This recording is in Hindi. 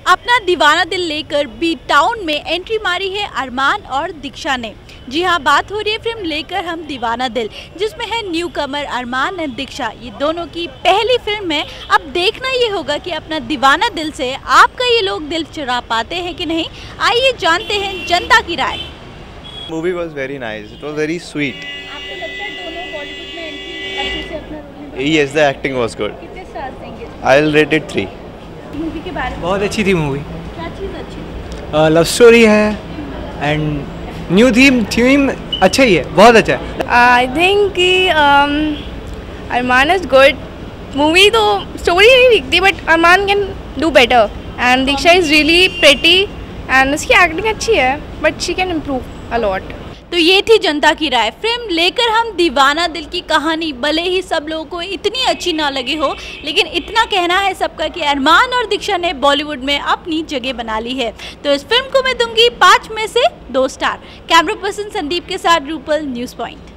अपना दीवाना दिल लेकर बी टाउन में एंट्री मारी है अरमान और दीक्षा ने। जी हाँ, बात हो रही है फिल्म लेकर हम दीवाना दिल, जिसमें है न्यू कमर अरमान और दीक्षा। ये दोनों की पहली फिल्म है। अब देखना ये होगा कि अपना दीवाना दिल से आपका ये लोग दिल चुरा पाते हैं कि नहीं। आइए जानते हैं जनता की राय। Movie was very nice, it was very sweet. आपको लगता है दोनों बॉलीवुड में एंट्री अच्छे से अपना रोल निभा? Yes, the acting was good. कितने स्टार्स देंगे? I'll rate it 3. मूवी के बारे में बहुत अच्छी थी मूवी। क्या चीज़ अच्छी थी? लव स्टोरी है एंड न्यू थीम अच्छा ही है, बहुत अच्छा है। आई थिंक कि अरमान इज गुड। मूवी तो स्टोरी नहीं दिखती but Armaan can do better and Diksha is really pretty and उसकी एक्टिंग अच्छी है but she can improve a lot. तो ये थी जनता की राय। फिल्म लेकर हम दीवाना दिल की कहानी भले ही सब लोगों को इतनी अच्छी ना लगी हो, लेकिन इतना कहना है सबका कि अरमान और दीक्षा ने बॉलीवुड में अपनी जगह बना ली है। तो इस फिल्म को मैं दूंगी 5 में से 2 स्टार। कैमरा पर्सन संदीप के साथ रूपल, न्यूज़ पॉइंट।